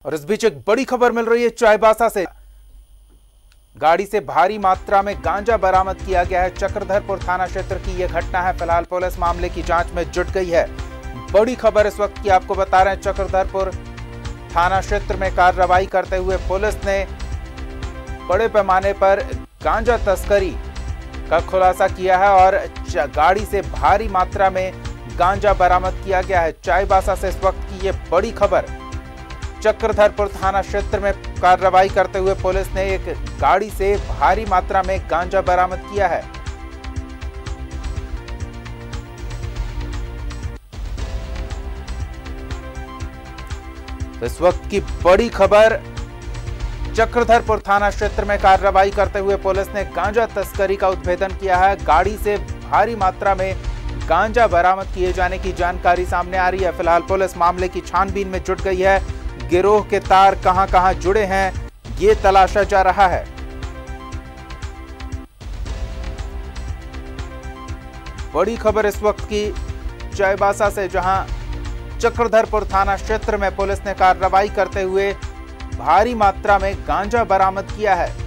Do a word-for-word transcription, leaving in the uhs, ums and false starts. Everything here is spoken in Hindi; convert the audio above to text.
और इस बीच एक बड़ी खबर मिल रही है चाईबासा से। गाड़ी से भारी मात्रा में गांजा बरामद किया गया है। चक्रधरपुर थाना क्षेत्र की यह घटना है। फिलहाल पुलिस मामले की जांच में जुट गई है। बड़ी खबर इस वक्त की आपको बता रहे हैं। चक्रधरपुर थाना क्षेत्र में कार्रवाई करते हुए पुलिस ने बड़े पैमाने पर गांजा तस्करी का खुलासा किया है और गाड़ी से भारी मात्रा में गांजा बरामद किया गया है। चाईबासा से इस वक्त की यह बड़ी खबर। चक्रधरपुर थाना क्षेत्र में कार्रवाई करते हुए पुलिस ने एक गाड़ी से भारी मात्रा में गांजा बरामद किया है। तो इस वक्त की बड़ी खबर। चक्रधरपुर थाना क्षेत्र में कार्रवाई करते हुए पुलिस ने गांजा तस्करी का उद्भेदन किया है। गाड़ी से भारी मात्रा में गांजा बरामद किए जाने की जानकारी सामने आ रही है। फिलहाल पुलिस मामले की छानबीन में जुट गई है। गिरोह के तार कहां कहां जुड़े हैं, ये तलाशा जा रहा है। बड़ी खबर इस वक्त की चाईबासा से, जहां चक्रधरपुर थाना क्षेत्र में पुलिस ने कार्रवाई करते हुए भारी मात्रा में गांजा बरामद किया है।